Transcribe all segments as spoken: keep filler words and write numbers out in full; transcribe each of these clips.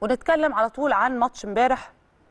ونتكلم على طول عن ماتش امبارح،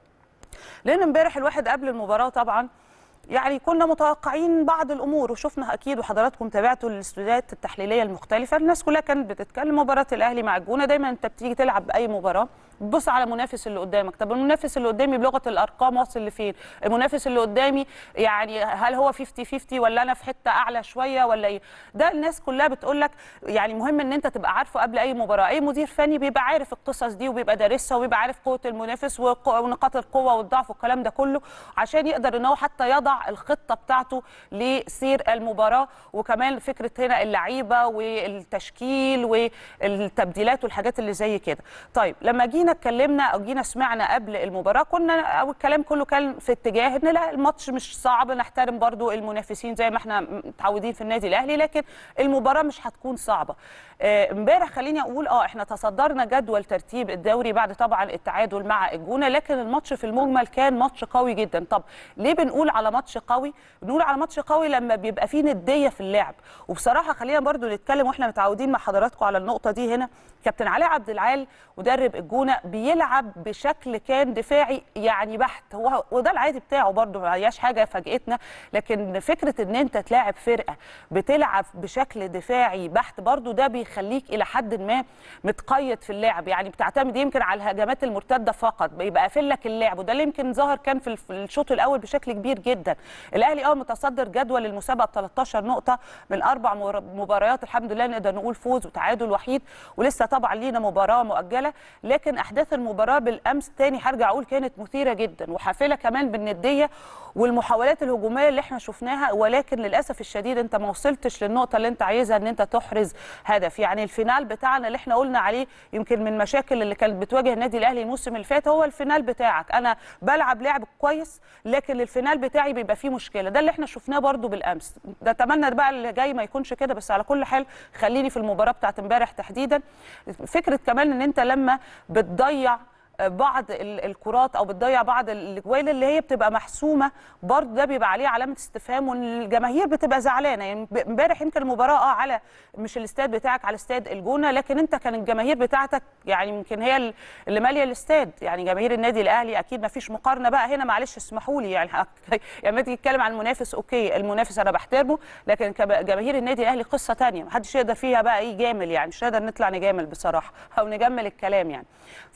لان امبارح الواحد قبل المباراه طبعا يعني كنا متوقعين بعض الامور، وشفنا اكيد وحضراتكم تابعتوا الاستوديوهات التحليليه المختلفه، الناس كلها كانت بتتكلم مباراه الاهلي مع الجونه. دايما انت بتيجي تلعب باي مباراه بتبص على المنافس اللي قدامك، طب المنافس اللي قدامي بلغه الارقام واصل لفين؟ المنافس اللي قدامي يعني هل هو خمسين خمسين ولا انا في حته اعلى شويه ولا ايه؟ ده الناس كلها بتقول لك يعني مهم ان انت تبقى عارفه قبل اي مباراه. اي مدير فني بيبقى عارف القصص دي وبيبقى دارسها وبيبقى عارف قوه المنافس ونقاط القوه والضعف والكلام ده كله، عشان يقدر ان هو حتى يضع الخطه بتاعته لسير المباراه. وكمان فكره هنا اللعيبه والتشكيل والتبديلات والحاجات اللي زي كده. طيب لما جينا اتكلمنا او جينا سمعنا قبل المباراه كنا او الكلام كله كان في اتجاه ان لا الماتش مش صعب، نحترم برضو المنافسين زي ما احنا متعودين في النادي الاهلي، لكن المباراه مش هتكون صعبه. امبارح آه خليني اقول اه احنا تصدرنا جدول ترتيب الدوري بعد طبعا التعادل مع الجونه، لكن الماتش في المجمل كان ماتش قوي جدا. طب ليه بنقول على ماتش قوي؟ بنقول على ماتش قوي لما بيبقى فيه نديه في اللعب. وبصراحه خلينا برضو نتكلم واحنا متعودين مع حضراتكم على النقطه دي هنا. كابتن علاء عبد العال مدرب الجونه بيلعب بشكل كان دفاعي يعني بحت، هو وده العادي بتاعه برضو، ما هياش حاجه فاجئتنا، لكن فكره ان انت تلاعب فرقه بتلعب بشكل دفاعي بحت برضو ده بيخليك الى حد ما متقيد في اللعب، يعني بتعتمد يمكن على الهجمات المرتده فقط، بيبقى قافل لك اللعب، وده اللي يمكن ظهر كان في الشوط الاول بشكل كبير جدا. الاهلي اه متصدر جدول المسابقه ب تلتاشر نقطه من اربع مباريات، الحمد لله نقدر نقول فوز وتعادل وحيد، ولسه طبعا لينا مباراه مؤجله، لكن احداث المباراه بالامس تاني هرجع اقول كانت مثيره جدا وحافله كمان بالنديه والمحاولات الهجوميه اللي احنا شفناها، ولكن للاسف الشديد انت ما وصلتش للنقطه اللي انت عايزها ان انت تحرز هدف. يعني الفينال بتاعنا اللي احنا قلنا عليه يمكن من مشاكل اللي كانت بتواجه النادي الاهلي الموسم اللي فات هو الفينال بتاعك، انا بلعب لعب كويس لكن الفينال بتاعي بيبقى فيه مشكله، ده اللي احنا شفناه برده بالامس. ده اتمنى بقى اللي جاي ما يكونش كده، بس على كل حال خليني في المباراه بتاعت امبارح تحديدا. فكره كمان ان انت لما بتضيع بعض الكرات او بتضيع بعض الاجوال اللي هي بتبقى محسومه برضه ده بيبقى عليه علامه استفهام والجماهير بتبقى زعلانه. يعني امبارح يمكن المباراه اه على مش الاستاد بتاعك على استاد الجونه، لكن انت كان الجماهير بتاعتك يعني يمكن هي اللي ماليه الاستاد، يعني جماهير النادي الاهلي اكيد ما فيش مقارنه بقى هنا، معلش اسمحوا لي يعني لما تيجي تتكلم عن المنافس اوكي المنافس انا بحترمه، لكن جماهير النادي الاهلي قصه ثانيه ما حدش يقدر فيها بقى ايه جامل، يعني مش هنقدر نطلع نجامل بصراحه او نجمل الكلام يعني.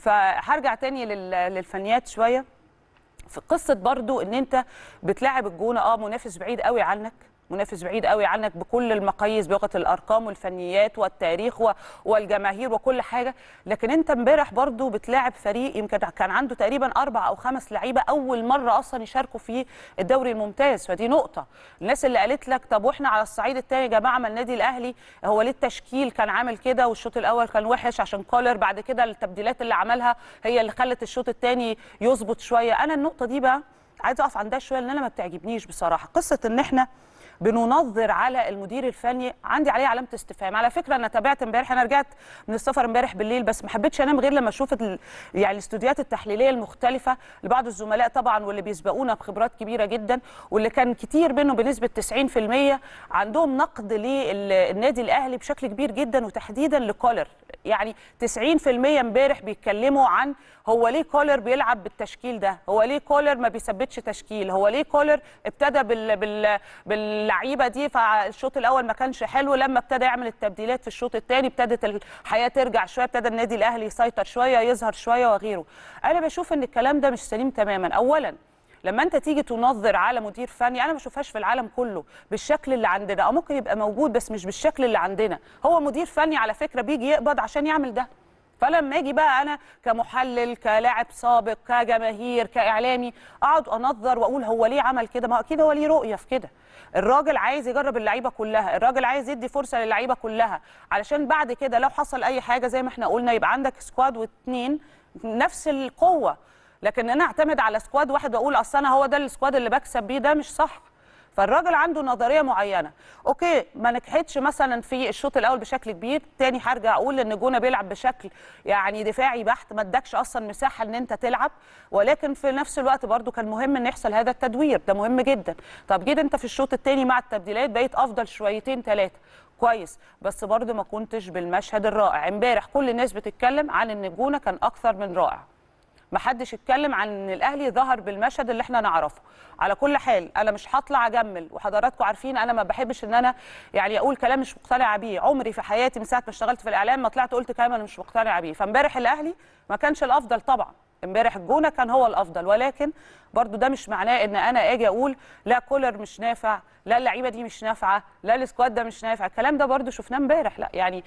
فهرجع تاني للفنيات شويه في قصه برضو ان انت بتلاعب الجونه اه منافس بعيد قوي عنك، منافس بعيد قوي عنك بكل المقاييس بلغه الارقام والفنيات والتاريخ والجماهير وكل حاجه، لكن انت امبارح برضو بتلاعب فريق يمكن كان عنده تقريبا اربع او خمس لعيبه اول مره اصلا يشاركوا في الدوري الممتاز، فدي نقطه. الناس اللي قالت لك طب واحنا على الصعيد الثاني يا جماعه ما النادي الاهلي هو ليه التشكيل كان عامل كده والشوط الاول كان وحش عشان كولر، بعد كده التبديلات اللي عملها هي اللي خلت الشوط الثاني يظبط شويه. انا النقطه دي بقى عايزه اقف عندها شويه لان انا ما بتعجبنيش بصراحه، قصه ان احنا بننظر على المدير الفني عندي عليه علامه استفهام. على فكره انا تابعت امبارح، انا رجعت من السفر امبارح بالليل بس ما حبيتش انام غير لما اشوف يعني الاستوديوهات التحليليه المختلفه لبعض الزملاء طبعا واللي بيسبقونا بخبرات كبيره جدا، واللي كان كتير منه بنسبه تسعين في المية عندهم نقد للنادي الاهلي بشكل كبير جدا وتحديدا لكولر. يعني تسعين في المية امبارح بيتكلموا عن هو ليه كولر بيلعب بالتشكيل ده، هو ليه كولر ما بيثبتش تشكيل، هو ليه كولر ابتدى بال بال باللعيبه دي فالشوط الاول ما كانش حلو، لما ابتدى يعمل التبديلات في الشوط الثاني ابتدت الحياه ترجع شويه، ابتدى النادي الاهلي يسيطر شويه يظهر شويه وغيره. انا بشوف ان الكلام ده مش سليم تماما. اولا لما انت تيجي تنظر على مدير فني انا ما بشوفهاش في العالم كله بالشكل اللي عندنا، او ممكن يبقى موجود بس مش بالشكل اللي عندنا. هو مدير فني على فكره بيجي يقبض عشان يعمل ده، فلما اجي بقى انا كمحلل كلاعب سابق كجماهير كاعلامي اقعد انظر واقول هو ليه عمل كده، ما اكيد هو ليه رؤيه في كده. الراجل عايز يجرب اللعيبه كلها، الراجل عايز يدي فرصه للعيبه كلها علشان بعد كده لو حصل اي حاجه زي ما احنا قلنا يبقى عندك سكواد واثنين نفس القوه. لكن انا اعتمد على سكواد واحد واقول اصل انا هو ده السكواد اللي بكسب بيه، ده مش صح. فالراجل عنده نظريه معينه، اوكي ما نجحتش مثلا في الشوط الاول بشكل كبير، تاني هرجع اقول ان جونه بيلعب بشكل يعني دفاعي بحت، ما ادكش اصلا مساحه ان انت تلعب، ولكن في نفس الوقت برده كان مهم ان يحصل هذا التدوير، ده مهم جدا. طب جيت انت في الشوط الثاني مع التبديلات بقيت افضل شويتين ثلاثه، كويس، بس برضه ما كنتش بالمشهد الرائع. امبارح كل الناس بتتكلم عن ان الجونه كان اكثر من رائع، ما حدش اتكلم عن ان الاهلي ظهر بالمشهد اللي احنا نعرفه. على كل حال انا مش هطلع اجمل، وحضراتكم عارفين انا ما بحبش ان انا يعني اقول كلام مش مقتنعه بيه. عمري في حياتي من ساعه ما اشتغلت في الاعلام ما طلعت قلت كلام انا مش مقتنعه بيه. فامبارح الاهلي ما كانش الافضل طبعا، امبارح الجونه كان هو الافضل، ولكن برضو ده مش معناه ان انا اجي اقول لا كولر مش نافع، لا اللعيبه دي مش نافعه، لا السكواد ده مش نافع. الكلام ده برضو شفناه امبارح. لا يعني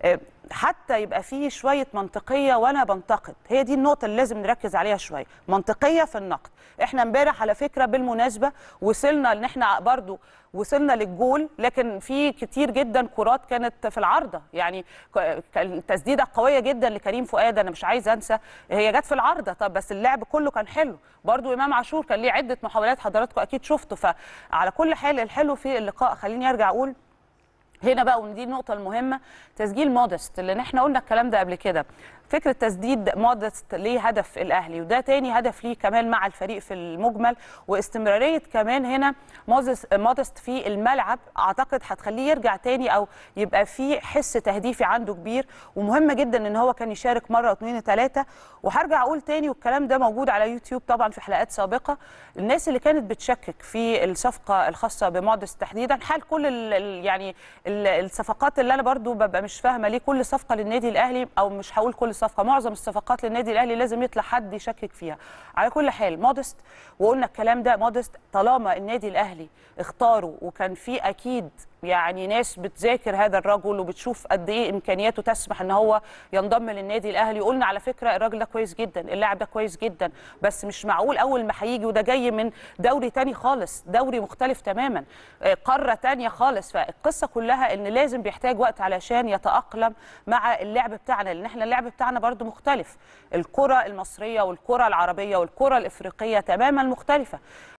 حتى يبقى فيه شويه منطقيه وانا بنتقد، هي دي النقطه اللي لازم نركز عليها شويه، منطقيه في النقد. احنا امبارح على فكره بالمناسبه وصلنا ان احنا برضو وصلنا للجول، لكن في كتير جدا كرات كانت في العارضه، يعني التسديده قويه جدا لكريم فؤاد انا مش عايزه انسى هي جت في العارضه. طب بس اللعب كله كان حلو، برضو امام عاشور كان ليه عده محاولات حضراتكم اكيد شفتوا. فعلى كل حال الحلو في اللقاء، خليني ارجع اقول هنا بقى، ودي النقطة المهمة، تسجيل مودست، لأن احنا قلنا الكلام ده قبل كده. فكرة تسديد مودست ليه هدف الأهلي، وده تاني هدف ليه كمان مع الفريق في المجمل، واستمرارية كمان هنا مودست في الملعب أعتقد هتخليه يرجع تاني أو يبقى في حس تهديفي عنده كبير. ومهمة جدا إن هو كان يشارك مرة واثنين وثلاثة. وهرجع أقول تاني، والكلام ده موجود على يوتيوب طبعا في حلقات سابقة، الناس اللي كانت بتشكك في الصفقة الخاصة بمودست تحديدا، حال كل ال يعني الصفقات اللي انا برضو ببقى مش فاهمه ليه كل صفقه للنادي الاهلي، او مش هقول كل صفقه، معظم الصفقات للنادي الاهلي لازم يطلع حد يشكك فيها. على كل حال مودست، وقلنا الكلام ده، مودست طالما النادي الاهلي اختاره وكان في اكيد يعني ناس بتذاكر هذا الرجل وبتشوف قد ايه امكانياته تسمح ان هو ينضم للنادي الاهلي. قلنا على فكره الراجل ده كويس جدا، اللاعب ده كويس جدا، بس مش معقول اول ما هيجي، وده جاي من دوري تاني خالص، دوري مختلف تماما، قاره تانيه خالص. فالقصه كلها ان لازم بيحتاج وقت علشان يتاقلم مع اللعب بتاعنا، لان احنا اللعب بتاعنا برضو مختلف. الكره المصريه والكره العربيه والكره الافريقيه تماما مختلفه.